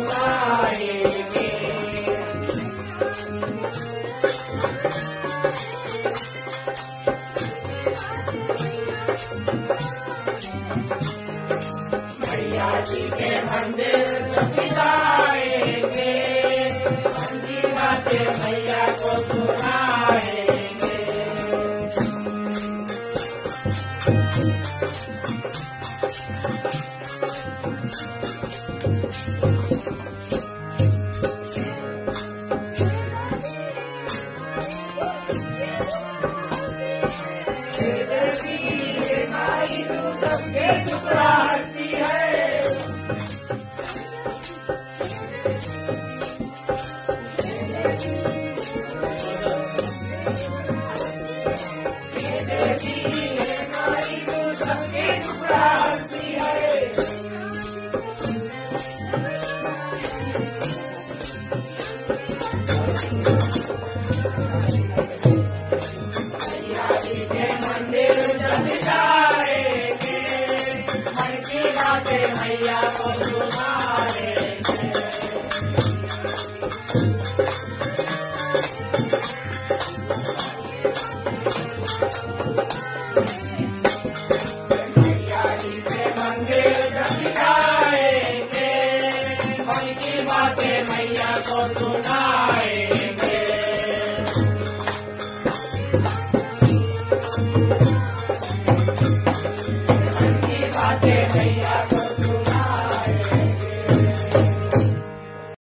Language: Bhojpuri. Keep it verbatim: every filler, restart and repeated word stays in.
सुनाएंगे। मैया जी के मंदिर जब जाएंगे, मन की बातें मैया को सुनाएंगे। सबके टुकड़ा हटती है, सबके टुकड़ा हटती है। मैया जी के मंदिर जब जाएंगे, मन की बातें मैया को सुनाएंगे। मैया जी के मंदिर जब जाएंगे, मन की बातें मैया को सुनाएंगे।